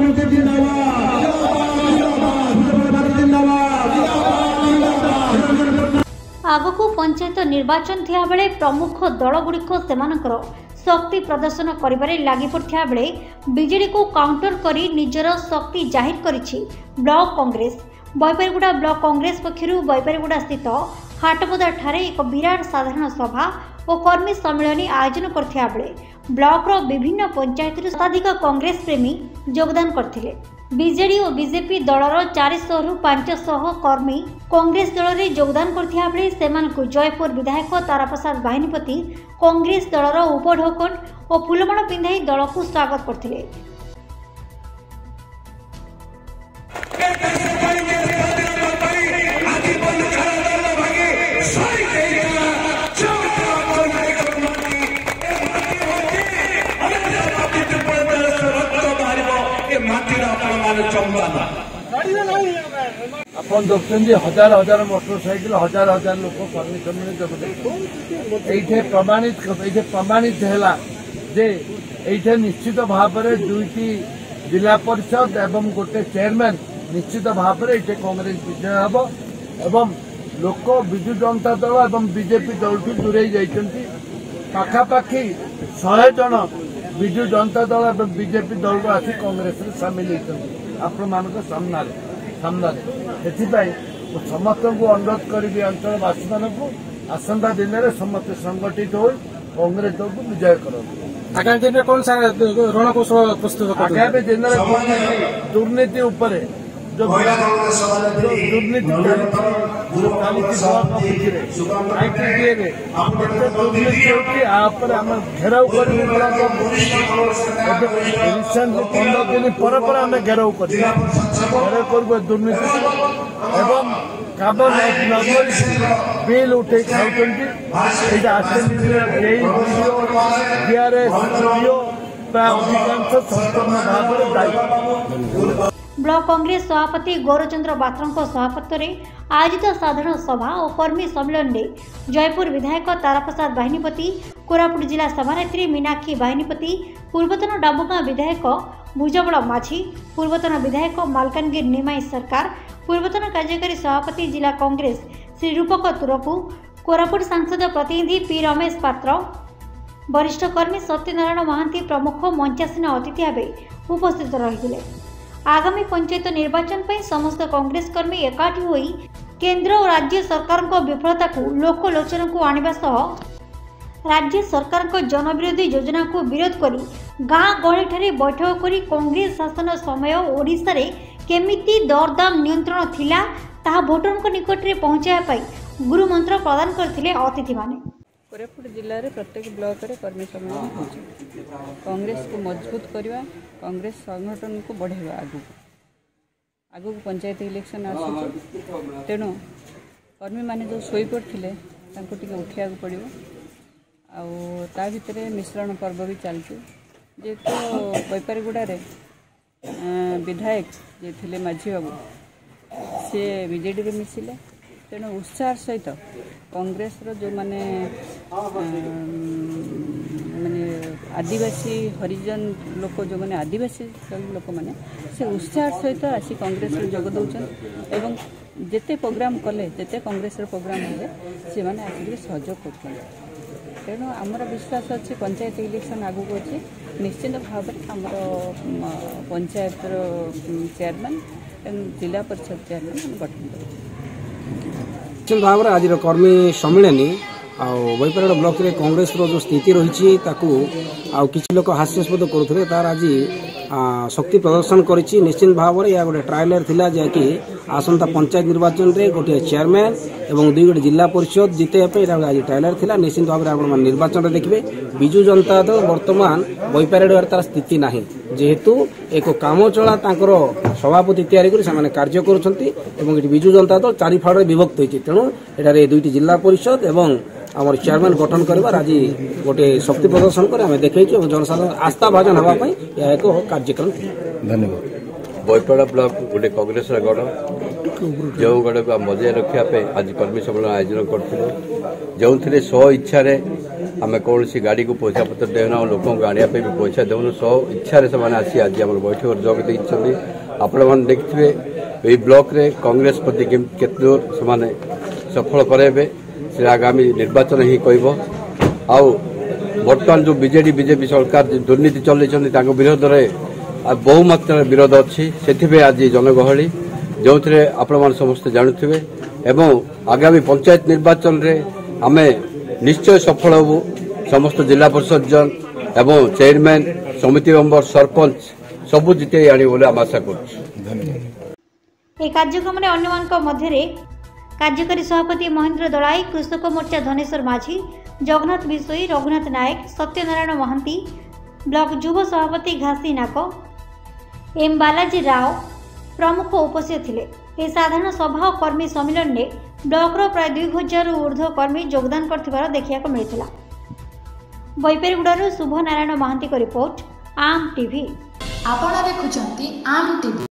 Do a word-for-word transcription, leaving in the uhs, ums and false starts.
आगको पंचायत निर्वाचन थिया बेले प्रमुख दलगुड़िक सेमानकर शक्ति प्रदर्शन करिबारे लागि पड़थिया बेले बीजेडी को काउंटर करी निजर शक्ति जाहिर करिछि block Congress. Baipariguda block Congress पक्षरु बैपारीगुड़ा स्थित हाटबजार ठारे एक विराट साधारण सभा और कर्मी सम्मेलन आयोजन करथिया बेले ब्लॉक रो विभिन्न पंचायत शताधिक कांग्रेस प्रेमी योगदान करथिले। बीजेडी और बीजेपी दलर चार सौ रु पांच सौ कर्मी कांग्रेस दल में योगदान करथिया बेले सेमानकु जयपुर विधायक ताराप्रसाद बाहिनीपति कांग्रेस दलर उपढोकन और फुलमाण पिंधाई दल को स्वागत करथिले। अपन देखते हजार हजार मोटरसाइकिल हजार हजार लोक कर्मी सम्मेलन जोगदे प्रमाणित ये प्रमाणित है जे ये निश्चित भाव में दुईटी जिला परिषद एवं गोटे चेयरमैन निश्चित भाव में ये कांग्रेस विजय हम एवं लोक विजु जनता दल एवं बीजेपी दल ठू दूरे जाइछन्ति पाखापाखि सौ जन विजु जनता दल एवं बीजेपी दल आसी कांग्रेस में सामिल होती आपण मान सामना सामना समस्त को अनुरोध करी अंचलवासी मानक आसंता दिन में समस्त संगठित हो कांग्रेस दल को विजय कर। आगामी दिन में कौन सा रणकौशल प्रस्तुत आगामी दिन में दुर्नीति उपर जो दुर्नीति घेराव कर पंद्रह दिन पर आम घेराव कर घेराव कर दुर्नीति एवं काम बिल उठे खाऊँ अधिकांश संपूर्ण भाव में दायी। ब्लॉक कांग्रेस सभापति गौरचंद्र बात्रा सभापत्व आयोजित साधारण सभा और कर्मी सम्मेलन में जयपुर विधायक ताराप्रसाद बाहिनीपति कोरापुट जिला सभानेत्री मीनाक्षी बाहिनीपति पूर्वतन डाबुगां विधायक भुजबल माझी पूर्वतन विधायक मालकानगिरी निमाई सरकार पूर्वतन कार्यकारी सभापति जिला कांग्रेस श्री रूपक तुरपु कोरापुट सांसद प्रतिनिधि पी रमेश पात्र वरिष्ठ कर्मी सत्यनारायण महांती प्रमुख मंचासीन अतिथि भाव उपस्थित रही। आगामी पंचायत निर्वाचन पर समस्त कांग्रेस कर्मी एकाठी होई केंद्र और राज्य सरकार को विफलता को लोकलोचन को आनिबा सह राज्य सरकार को जनविरोधी योजना को विरोध करी गाँ गहली ठारे बैठक करी कांग्रेस शासन समय ओडिशा रे केमिति दरदाम नियंत्रण थिला ताहा भोटरक निकट रे पहुंचाया पाई गुरु मंत्र प्रदान करथिले अतिथि माने। कोरापुट जिले में प्रत्येक ब्लॉक रे कर्मी सम्मेलन हो कांग्रेस को मजबूत करवा कांग्रेस संगठन को बढ़ेगा आगु आगु पंचायत इलेक्शन आसु तेणु कर्मी माने जो शोई पड़ते उठा पड़ो आ भितर मिश्रण पर्व भी चलती जेहेतु बैपारीगुड़े विधायक जे थे माझी बाबू सी बीजेडी रे मिसिले तेणु उत्साह सहित कांग्रेस रो जो माने माने आदिवासी हरिजन लोक जो माने आदिवासी लोक माने से उत्साह सहित आसी कांग्रेस में जोग दौरान एवं जेते प्रोग्राम कले जेते कांग्रेस प्रोग्राम हेले से माने आसिक सहयोग कर तेणु आमर विश्वास अच्छे पंचायत इलेक्शन आगू अच्छे निश्चित भाव में आमर पंचायत चेयरमैन एवं जिला परिषद चेयरमैन गठन कर भाव में आज कर्मी सम्मेलन बैपारीगुड़ा ब्लॉक रे कांग्रेस रो जो स्थिति रही किसी लोग हास्यास्पद करुले तार आज शक्ति प्रदर्शन करिछि। निश्चित भाव में यह गोटे ट्रायलर थिला कि आसंता पंचायत निर्वाचन रे गोटे चेयरमैन एवं दुई गोटे जिला परिषद जीते आज ट्रायलर थिला। निश्चित भाव में आप निर्वाचन देखिए विजु जनता दल बर्तमान बैपारीगुड़ा तार स्थिति ना जेहेतु एक काम चला सभापति या कार्य कर विजु जनता दल चारि फाड़ विभक्त होती तेणु एठारे दुईटी जिला परिषद एवं आम चेयरमैन गठन कर आज गोटे शक्ति प्रदर्शन कर आम देखी जनसाधारण आस्था भाजन हाँपाई यह एक कार्यक्रम। धन्यवाद। बैपारीगुड़ा ब्लॉक गोटे कांग्रेस गढ़ जो गढ़ को बजाय रखापे आज कर्मी सम्मेलन आयोजन करते जो स्व इच्छा आम कौन सी गाड़ी को पैसा पत्र देना लोक आने भी पैसा देवनु सब इच्छा से आसी आज आम बैठक जोग देते आपण मैंने देखिए ये ब्लॉक रे कांग्रेस प्रति केते दूर से सफल कराइबे से आगामी निर्वाचन ही कहब आउ बर्तमान जो बीजेडी बीजेपी सरकार दुर्नीति चलते विरोध में बहुमात्रा विरोध अच्छी से आज जनगहली जो थे आपण मैंने समस्त जानुवे एवं आगामी पंचायत निर्वाचन रे आमे निश्चय सफल हबू समस्त जिला परिषद जन एवं चेयरमैन समिति मेंबर सरपंच सबू जिते आनी बोले आम आशा कर कार्यक्रम में अन्य मध्य कार्यकारी सभापति महेंद्र दलाई, कृषक मोर्चा धनेश्वर माझी, जगन्नाथ बिशोई, रघुनाथ नायक, सत्यनारायण महांती, ब्लॉक युव सभापति घासी नाक, एम बालाजी राव प्रमुख उपस्थित थिले। ए साधारण सभा और कर्मी सम्मेलन में ब्लॉक प्राय दुई हजार ऊर्ध्व कर्मी योगदान करथिबार देखिया मिलता। बैपारीगुड़ारू शुभ नारायण महांती को रिपोर्ट आम टीवी। आपण देखुछंती आम टीवी।